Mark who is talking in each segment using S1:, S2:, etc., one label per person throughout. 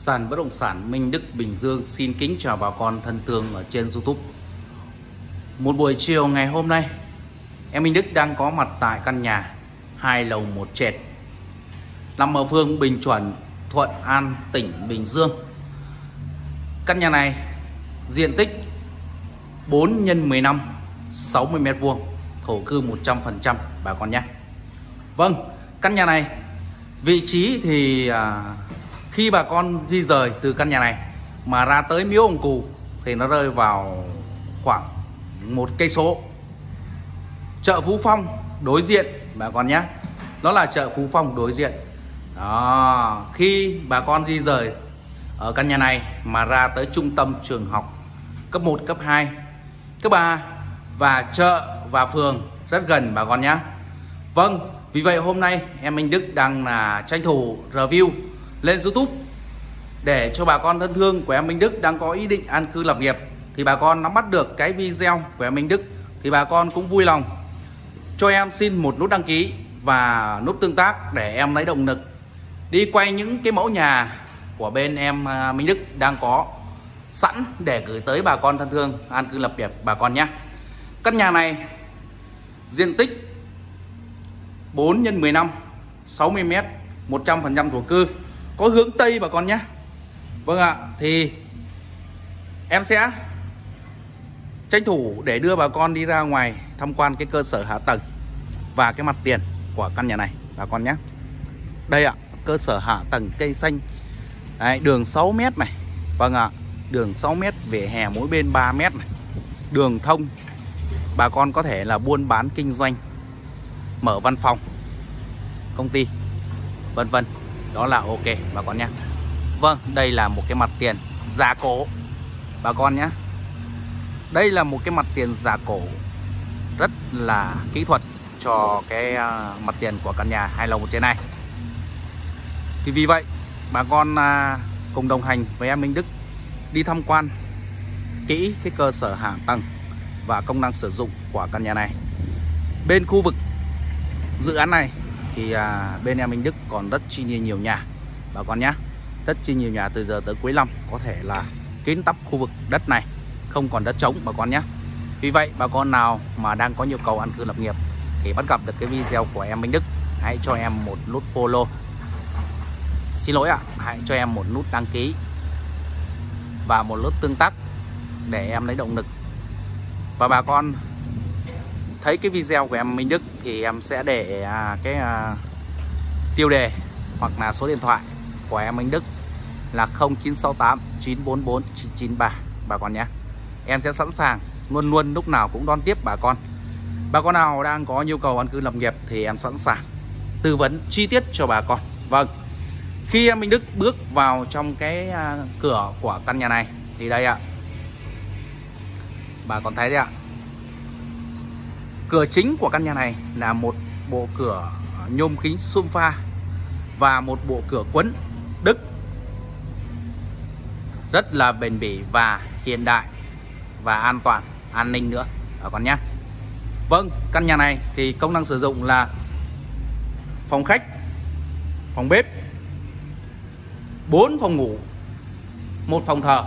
S1: Sàn bất động sản Minh Đức Bình Dương xin kính chào bà con thân thương ở trên YouTube. Một buổi chiều ngày hôm nay, em Minh Đức đang có mặt tại căn nhà 2 lầu 1 trệt nằm ở phường Bình Chuẩn, Thuận An, tỉnh Bình Dương. Căn nhà này diện tích 4 x 15, 60 m², thổ cư 100% bà con nhé. Vâng, căn nhà này vị trí thì khi bà con di rời từ căn nhà này mà ra tới Miếu Ông Cù thì nó rơi vào khoảng 1 cây số. Chợ Phú Phong đối diện bà con nhé, nó là chợ Phú Phong đối diện đó. Khi bà con di rời ở căn nhà này mà ra tới trung tâm trường học cấp 1, cấp 2, cấp 3 và chợ và phường rất gần bà con nhé. Vâng, vì vậy hôm nay em Minh Đức đang tranh thủ review lên YouTube để cho bà con thân thương của em Minh Đức đang có ý định an cư lập nghiệp thì bà con nắm bắt được cái video của em Minh Đức thì bà con cũng vui lòng cho em xin một nút đăng ký và nút tương tác để em lấy động lực đi quay những cái mẫu nhà của bên em Minh Đức đang có sẵn để gửi tới bà con thân thương an cư lập nghiệp bà con nhé. Căn nhà này diện tích 4 x 15, 60 m, 100% thổ cư, có hướng Tây bà con nhé. Vâng ạ, thì em sẽ tranh thủ để đưa bà con đi ra ngoài tham quan cái cơ sở hạ tầng và cái mặt tiền của căn nhà này bà con nhé. Đây ạ, cơ sở hạ tầng cây xanh. Đấy, đường 6 m này. Vâng ạ, đường 6 m, vỉa hè mỗi bên 3 m này. Đường thông, bà con có thể là buôn bán kinh doanh, mở văn phòng, công ty, vân vân. Đó là ok bà con nhé. Vâng, đây là một cái mặt tiền giá cổ bà con nhé. Đây là một cái mặt tiền giá cổ rất là kỹ thuật cho cái mặt tiền của căn nhà 2 lầu 1 trệt này. Thì vì vậy bà con cùng đồng hành với em Minh Đức đi tham quan kỹ cái cơ sở hạ tầng và công năng sử dụng của căn nhà này. Bên khu vực dự án này thì bên em Minh Đức còn rất chi nhiều nhà bà con nhé. Rất chi nhiều nhà từ giờ tới cuối năm, có thể là kín tắp khu vực đất này, không còn đất trống bà con nhé. Vì vậy bà con nào mà đang có nhu cầu an cư lập nghiệp thì bắt gặp được cái video của em Minh Đức, hãy cho em một nút follow. Xin lỗi ạ, hãy cho em một nút đăng ký và một nút tương tác để em lấy động lực. Và bà con thấy cái video của em Minh Đức thì em sẽ để cái tiêu đề hoặc là số điện thoại của em Minh Đức là 0968 944 993 bà con nhé. Em sẽ sẵn sàng luôn lúc nào cũng đón tiếp bà con. Bà con nào đang có nhu cầu an cư lập nghiệp thì em sẵn sàng tư vấn chi tiết cho bà con. Vâng, khi em Minh Đức bước vào trong cái cửa của căn nhà này thì đây ạ, bà con thấy đấy ạ, cửa chính của căn nhà này là một bộ cửa nhôm kính sum pha và một bộ cửa quấn Đức rất là bền bỉ và hiện đại và an toàn, an ninh nữa bà con nhé. Vâng, căn nhà này thì công năng sử dụng là phòng khách, phòng bếp, 4 phòng ngủ, 1 phòng thờ,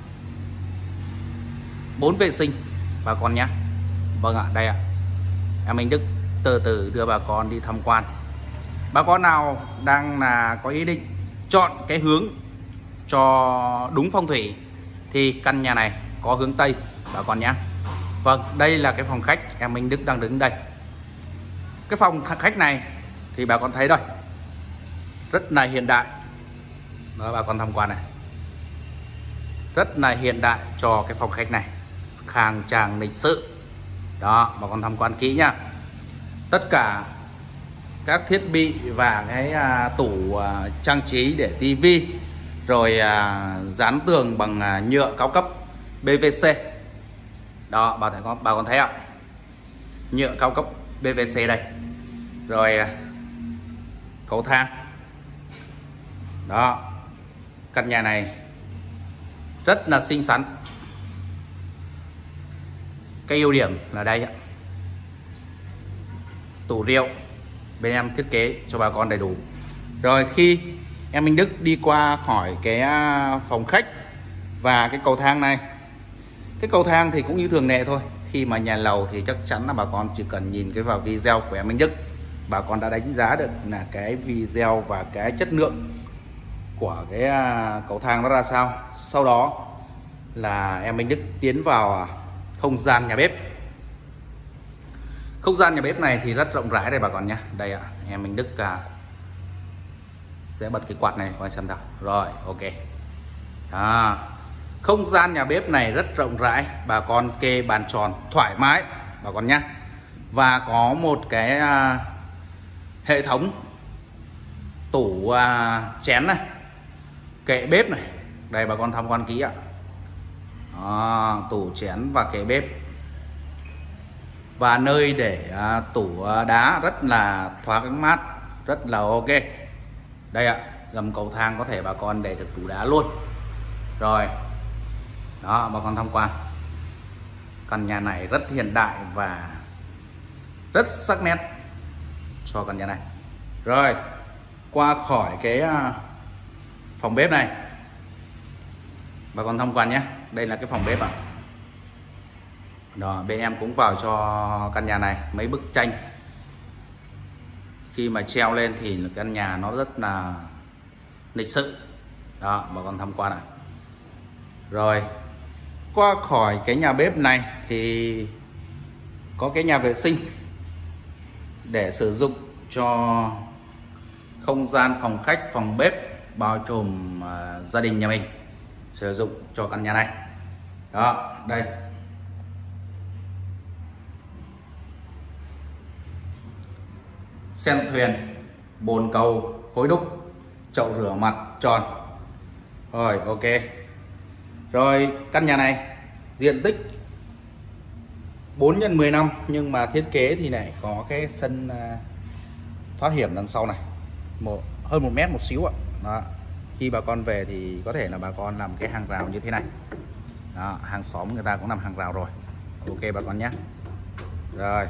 S1: 4 vệ sinh bà con nhé. Vâng ạ, đây ạ, em Minh Đức từ từ đưa bà con đi tham quan. Bà con nào đang có ý định chọn cái hướng cho đúng phong thủy thì căn nhà này có hướng Tây bà con nhé. Vâng, đây là cái phòng khách em Minh Đức đang đứng đây. Cái phòng khách này thì bà con thấy đây, rất là hiện đại. Đó, bà con tham quan này, rất là hiện đại cho cái phòng khách này, khang trang lịch sự. Đó, bà con tham quan kỹ nhá. Tất cả các thiết bị và cái tủ trang trí để tivi, rồi dán tường bằng nhựa cao cấp PVC. Đó, bà con thấy ạ, nhựa cao cấp PVC đây. Rồi cầu thang. Đó, căn nhà này rất là xinh xắn. Cái ưu điểm là đây ạ, tủ rượu bên em thiết kế cho bà con đầy đủ. Rồi khi em Minh Đức đi qua khỏi cái phòng khách và cái cầu thang này. Cái cầu thang thì cũng như thường lệ thôi. Khi mà nhà lầu thì chắc chắn là bà con chỉ cần nhìn cái vào video của em Minh Đức, bà con đã đánh giá được là cái video và cái chất lượng của cái cầu thang nó ra sao. Sau đó là em Minh Đức tiến vào không gian nhà bếp. Không gian nhà bếp này thì rất rộng rãi đây bà con nhé. Đây ạ, em Minh Đức sẽ bật cái quạt này coi xem nào. Rồi, ok. Đó. Không gian nhà bếp này rất rộng rãi, bà con kê bàn tròn thoải mái bà con nhé. Và có một cái hệ thống tủ chén này, kệ bếp này. Đây bà con tham quan kỹ ạ. Đó, tủ chén và kệ bếp. Và nơi để tủ đá rất là thoáng mát, rất là ok. Đây ạ, gầm cầu thang có thể bà con để được tủ đá luôn. Rồi. Đó, bà con tham quan. Căn nhà này rất hiện đại và rất sắc nét cho căn nhà này. Rồi, qua khỏi cái phòng bếp này, bà con tham quan nhé. Đây là cái phòng bếp ạ. Đó, bên em cũng vào cho căn nhà này mấy bức tranh. Khi mà treo lên thì căn nhà nó rất là lịch sự. Đó, bà con tham quan ạ. Rồi, qua khỏi cái nhà bếp này thì có cái nhà vệ sinh để sử dụng cho không gian phòng khách, phòng bếp bao trùm gia đình nhà mình sử dụng cho căn nhà này. Đó, đây. Sen thuyền, bồn cầu khối đúc, chậu rửa mặt tròn. Rồi, ok. Rồi, căn nhà này diện tích 4x15 nhưng mà thiết kế thì lại có cái sân thoát hiểm đằng sau này, hơn 1 mét một xíu ạ. Đó. Khi bà con về thì có thể là bà con làm cái hàng rào như thế này. Đó, hàng xóm người ta cũng làm hàng rào rồi. Ok bà con nhé. Rồi,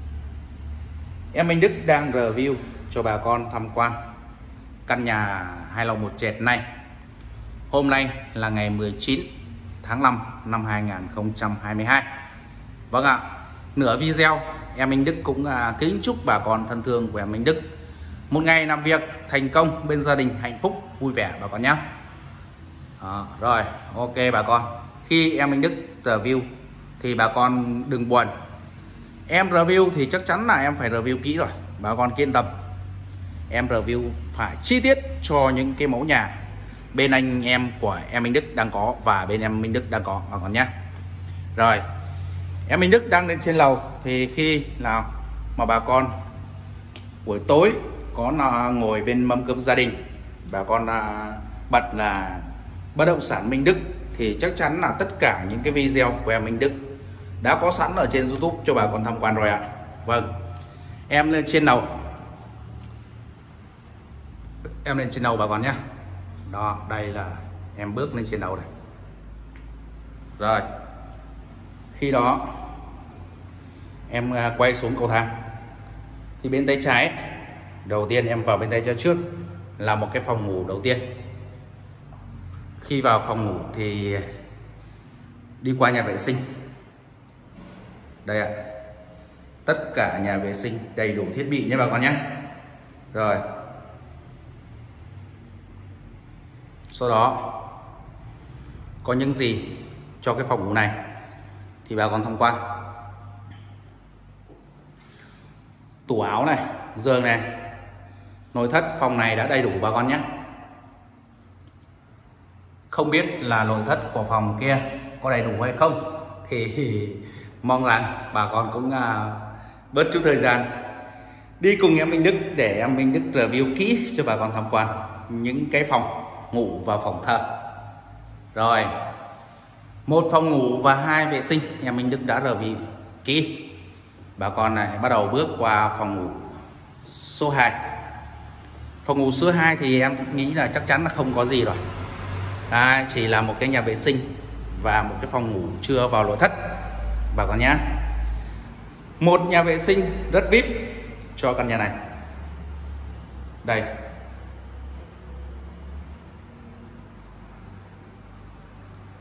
S1: em Minh Đức đang review cho bà con tham quan căn nhà 2 lầu 1 trệt này. Hôm nay là ngày 19 tháng 5 năm 2022. Vâng ạ, nửa video em Minh Đức cũng kính chúc bà con thân thương của em Minh Đức một ngày làm việc thành công, bên gia đình hạnh phúc vui vẻ bà con nhé. Rồi, ok bà con. Khi em Minh Đức review thì bà con đừng buồn. Em review thì chắc chắn là em phải review kỹ rồi, bà con yên tâm. Em review phải chi tiết cho những cái mẫu nhà bên anh em của em Minh Đức đang có và bên em Minh Đức đang có bà con nhé. Rồi, em Minh Đức đang lên trên lầu thì khi nào mà bà con buổi tối có ngồi bên mâm cơm gia đình, bà con bật là bất động sản Minh Đức thì chắc chắn là tất cả những cái video của em Minh Đức đã có sẵn ở trên YouTube cho bà con tham quan rồi ạ. Vâng, em lên trên lầu, em lên trên lầu bà con nhé. Đó, đây là em bước lên trên lầu này. Rồi, khi đó em quay xuống cầu thang thì bên tay trái, đầu tiên em vào bên tay trái trước là một cái phòng ngủ đầu tiên. Khi vào phòng ngủ thì đi qua nhà vệ sinh. Đây ạ, tất cả nhà vệ sinh đầy đủ thiết bị nhé bà con nhé. Rồi, sau đó có những gì cho cái phòng ngủ này thì bà con tham quan. Tủ áo này, giường này, nội thất phòng này đã đầy đủ bà con nhé. Không biết là nội thất của phòng kia có đầy đủ hay không thì mong rằng bà con cũng bớt chút thời gian đi cùng em Minh Đức để em Minh Đức review kỹ cho bà con tham quan những cái phòng ngủ và phòng thờ. Rồi, một phòng ngủ và 2 vệ sinh em Minh Đức đã review kỹ. Bà con này bắt đầu bước qua phòng ngủ số 2. Phòng ngủ số 2 thì em nghĩ là chắc chắn là không có gì rồi. Chỉ là một cái nhà vệ sinh và một cái phòng ngủ chưa vào nội thất bà con nhé. Một nhà vệ sinh rất VIP cho căn nhà này. Đây,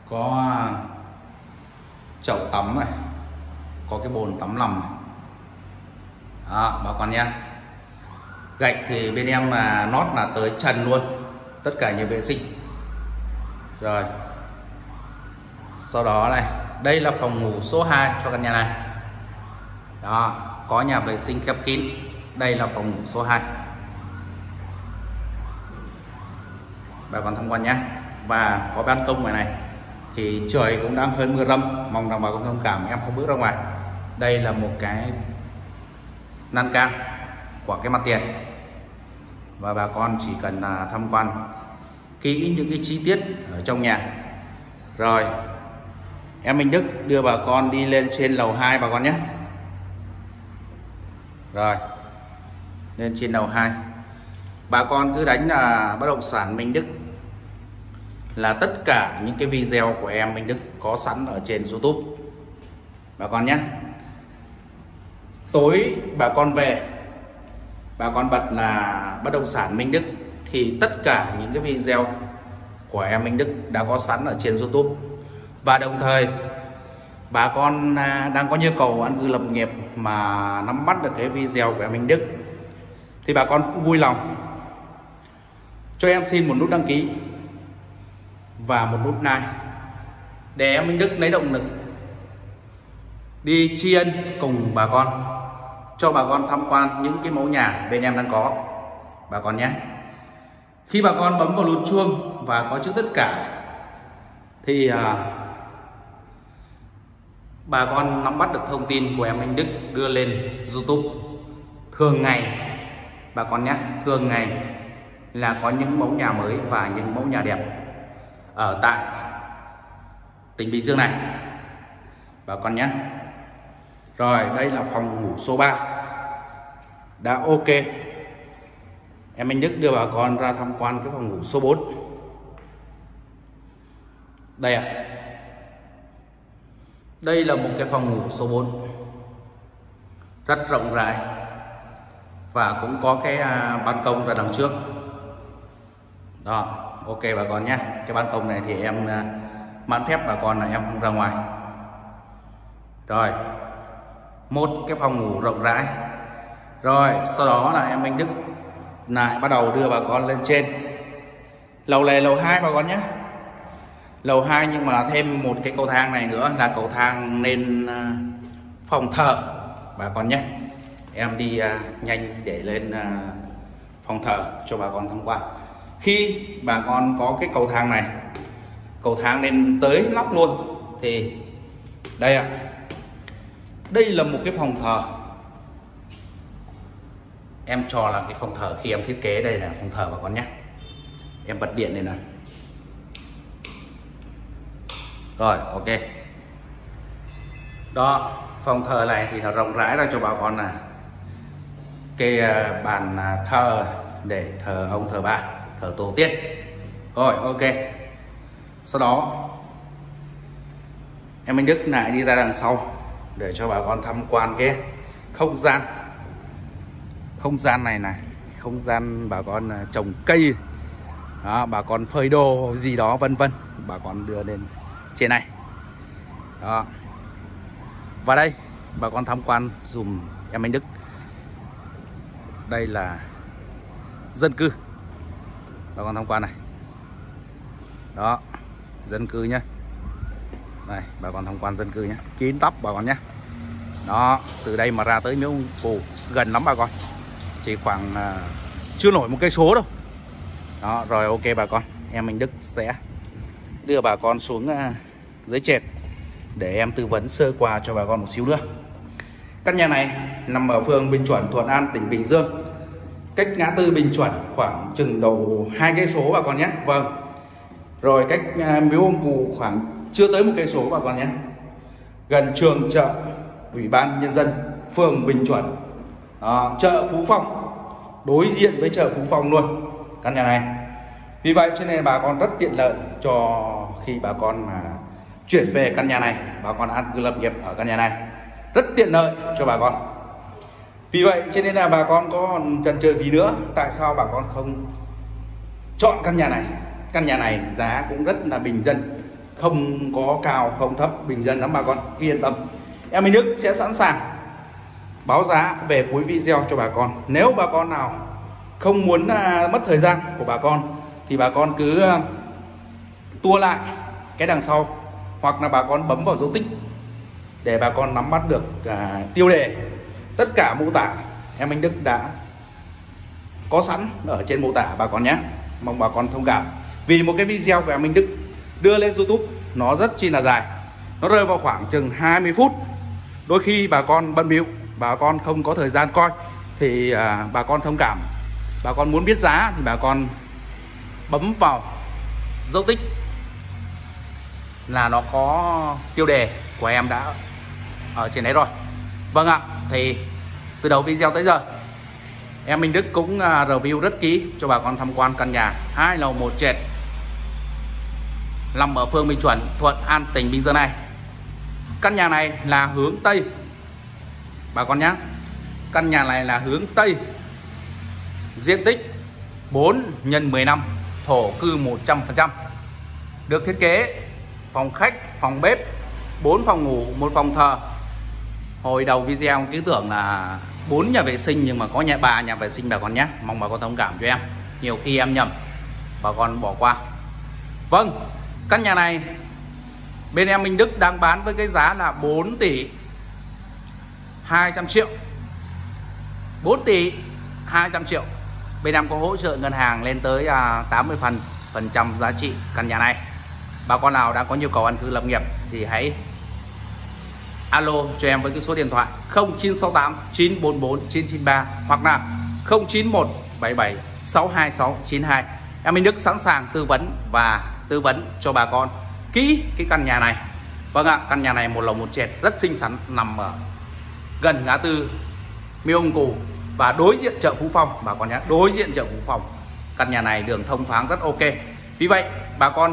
S1: có chậu tắm này, có cái bồn tắm nằm này. Đó, bà con nhé. Gạch thì bên em là nót là tới trần luôn, tất cả nhà vệ sinh. Rồi sau đó này, đây là phòng ngủ số 2 cho căn nhà này. Đó, có nhà vệ sinh khép kín. Đây là phòng ngủ số 2, bà con tham quan nhé. Và có ban công ngoài này, thì trời cũng đang hơi mưa râm, mong rằng bà con thông cảm em không bước ra ngoài. Đây là một cái lan can của cái mặt tiền, và bà con chỉ cần tham quan kỹ những cái chi tiết ở trong nhà. Rồi em Minh Đức đưa bà con đi lên trên lầu 2 bà con nhé. Rồi lên trên lầu 2, bà con cứ đánh là bất động sản Minh Đức là tất cả những cái video của em Minh Đức có sẵn ở trên YouTube bà con nhé. Tối bà con về, bà con bật là bất động sản Minh Đức thì tất cả những cái video của em Minh Đức đã có sẵn ở trên YouTube. Và đồng thời bà con đang có nhu cầu an cư lập nghiệp mà nắm bắt được cái video của em Minh Đức thì bà con cũng vui lòng cho em xin một nút đăng ký và một nút like để em Minh Đức lấy động lực đi tri ân cùng bà con, cho bà con tham quan những cái mẫu nhà bên em đang có bà con nhé. Khi bà con bấm vào nút chuông và có chữ tất cả thì bà con nắm bắt được thông tin của em Minh Đức đưa lên YouTube thường ngày bà con nhé. Thường ngày là có những mẫu nhà mới và những mẫu nhà đẹp ở tại tỉnh Bình Dương này bà con nhé. Rồi đây là phòng ngủ số 3 đã ok. Em Minh Đức đưa bà con ra tham quan cái phòng ngủ số 4. Đây ạ. Đây là một cái phòng ngủ số 4 rất rộng rãi và cũng có cái ban công ra đằng trước. Đó, ok bà con nhé. Cái ban công này thì em mãn phép bà con là em không ra ngoài. Rồi, một cái phòng ngủ rộng rãi. Rồi sau đó là em Minh Đức lại bắt đầu đưa bà con lên trên lầu này, lầu 2 bà con nhé. Lầu 2 nhưng mà thêm một cái cầu thang này nữa là cầu thang lên phòng thờ bà con nhé. Em đi nhanh để lên phòng thờ cho bà con tham quan. Khi bà con có cái cầu thang này, cầu thang lên tới nóc luôn thì đây ạ. Đây là một cái phòng thờ. Em cho là cái phòng thờ khi em thiết kế đây là phòng thờ bà con nhé. Em bật điện này nè. Rồi ok. Đó, phòng thờ này thì nó rộng rãi ra cho bà con là cái bàn thờ để thờ ông thờ bà, thờ tổ tiên. Rồi ok. Sau đó em Minh Đức lại đi ra đằng sau để cho bà con tham quan cái không gian. Không gian này này, không gian bà con trồng cây đó, bà con phơi đồ gì đó vân vân, bà con đưa lên trên này đó. Và đây bà con tham quan dùm em Minh Đức. Đây là dân cư, bà con tham quan này đó, dân cư nhé. Đây bà con tham quan dân cư nhé, kín tóc bà con nhé. Đó, từ đây mà ra tới miếu ông Cù gần lắm bà con, chỉ khoảng chưa nổi 1 cây số đâu. Đó, rồi ok bà con, em Minh Đức sẽ đưa bà con xuống dưới trệt để em tư vấn sơ qua cho bà con một xíu nữa. Căn nhà này nằm ở phường Bình Chuẩn, Thuận An, tỉnh Bình Dương, cách ngã tư Bình Chuẩn khoảng chừng đầu 2 cây số bà con nhé. Vâng. Rồi cách miếu ông Cù khoảng chưa tới 1 cây số bà con nhé. Gần trường chợ Ủy ban Nhân dân phường Bình Chuẩn. Đó, chợ Phú Phong, đối diện với chợ Phú Phong luôn căn nhà này. Vì vậy cho nên bà con rất tiện lợi cho khi bà con mà chuyển về căn nhà này, bà con an cư lập nghiệp ở căn nhà này rất tiện lợi cho bà con. Vì vậy cho nên là bà con có chần chờ gì nữa, tại sao bà con không chọn căn nhà này? Căn nhà này giá cũng rất là bình dân, không có cao không thấp, bình dân lắm bà con, yên tâm. Em Minh Đức sẽ sẵn sàng báo giá về cuối video cho bà con. Nếu bà con nào không muốn mất thời gian của bà con thì bà con cứ tua lại cái đằng sau, hoặc là bà con bấm vào dấu tích để bà con nắm bắt được tiêu đề. Tất cả mô tả em Minh Đức đã có sẵn ở trên mô tả bà con nhé. Mong bà con thông cảm, vì một cái video của em Minh Đức đưa lên YouTube nó rất chi là dài, nó rơi vào khoảng chừng 20 phút. Đôi khi bà con bận bịu, bà con không có thời gian coi thì bà con thông cảm. Bà con muốn biết giá thì bà con bấm vào dấu tích là nó có tiêu đề của em đã ở trên đấy rồi. Vâng ạ, thì từ đầu video tới giờ em Minh Đức cũng review rất kỹ cho bà con tham quan căn nhà 2 lầu 1 trệt nằm ở phường Bình Chuẩn, Thuận An, tỉnh Bình Dương này. Căn nhà này là hướng Tây bà con nhé. Căn nhà này là hướng Tây, diện tích 4 x 15, thổ cư 100%. Được thiết kế phòng khách, phòng bếp, 4 phòng ngủ, 1 phòng thờ. Hồi đầu video cứ tưởng là 4 nhà vệ sinh nhưng mà có 3 nhà vệ sinh bà con nhé. Mong bà con thông cảm cho em, nhiều khi em nhầm, bà con bỏ qua. Vâng, căn nhà này bên em Minh Đức đang bán với cái giá là 4 tỷ 200 triệu. 4 tỷ 200 triệu. Bên em có hỗ trợ ngân hàng lên tới 80% giá trị căn nhà này. Bà con nào đang có nhu cầu an cư lập nghiệp thì hãy alo cho em với cái số điện thoại 0968 944 993 hoặc là 091 77 626 92. Em Minh Đức sẵn sàng tư vấn cho bà con kỹ cái căn nhà này. Vâng ạ, căn nhà này 1 lầu 1 trệt rất xinh xắn, nằm ở gần ngã tư Miêu Hồng Cù và đối diện chợ Phú Phong bà con nhé, đối diện chợ Phú Phong. Căn nhà này đường thông thoáng rất ok. Vì vậy bà con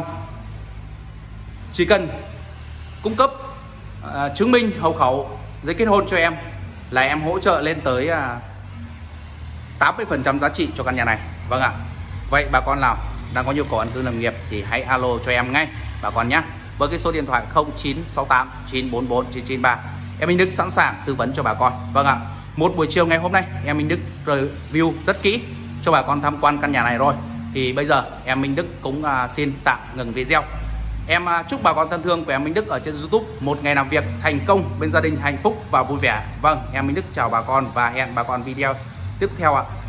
S1: chỉ cần cung cấp chứng minh hộ khẩu, giấy kết hôn cho em là em hỗ trợ lên tới 80% giá trị cho căn nhà này. Vâng ạ. Vậy bà con nào đang có nhu cầu an cư lập nghiệp thì hãy alo cho em ngay bà con nhé, với cái số điện thoại 0968 944 993. Em Minh Đức sẵn sàng tư vấn cho bà con. Vâng ạ. Một buổi chiều ngày hôm nay em Minh Đức review rất kỹ cho bà con tham quan căn nhà này rồi, thì bây giờ em Minh Đức cũng xin tạm ngừng video. Em chúc bà con thân thương của em Minh Đức ở trên YouTube một ngày làm việc thành công, bên gia đình hạnh phúc và vui vẻ. Vâng, em Minh Đức chào bà con và hẹn bà con video tiếp theo ạ.